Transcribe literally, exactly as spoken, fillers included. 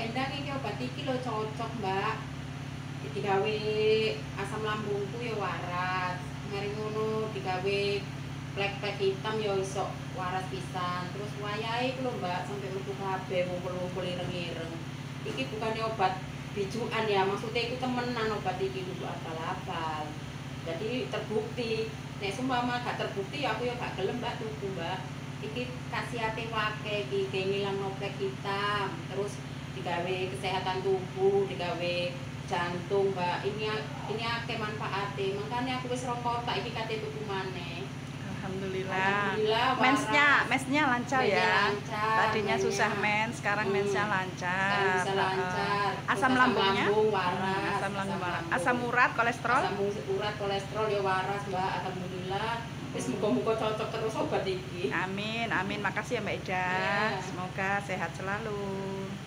Endang iki obat iki lho cocok, Mbak. Digawe asam lambungku ya waras. Mari ngono digawe plek-plek hitam ya iso waras pisan. Terus wayahe iku lho, Mbak, sampai metu kabeh ngumpul-ngumpul ireng-ireng. Iki bukannya obat bijukan ya, maksudnya itu temenan obat iki kudu abal-abal. Jadi terbukti. Nek seumpama gak terbukti aku ya gak gelem, Mbak, tuku, Mbak. Iki khasiate wake iki ngilangno plek hitam, terus digawe kesehatan tubuh, digawe jantung, Mbak. Ini ini akeh manfaate. Makanya aku wis rong kotak iki kate tuku maneh. Alhamdulillah. Alhamdulillah, Mensnya, waras. mensnya lancar Mensnya ya. lancar, Tadinya mensnya. susah mens, sekarang Hmm. mensnya Sekarang lancar. bisa lancar. Uh, asam Terus lambungnya, lambung waras. Hmm, asam lambung waras. lambung. Asam urat, kolesterol. Asam urat, kolesterol ya waras, Mbak. Alhamdulillah. Wis muga-muga cocok terus obat iki. Amin, amin. Makasih ya Mbak Ida. Ya. Semoga sehat selalu.